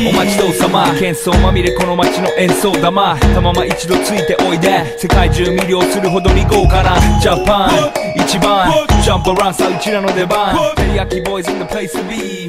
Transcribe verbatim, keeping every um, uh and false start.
お待ちどうさま喧騒まみれこの街の演奏玉たまま一度ついておいで世界中魅了するほどに豪華なジャパン一番ジャンプランさうちらの出番テリヤキボーイズ in the place to be